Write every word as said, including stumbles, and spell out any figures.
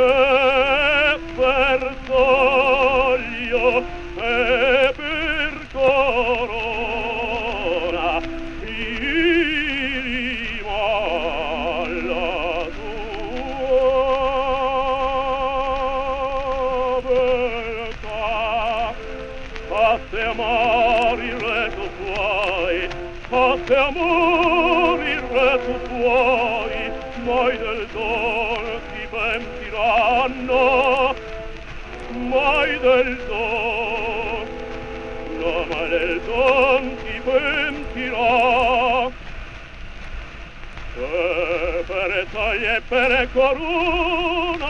e per soglio e per corona firimo alla tua beltà. Fatte morire tu puoi, fatte morire tu puoi, mai del don ti pentiranno, mai del don, no, mai del don ti pentirà. E per taglie e per corona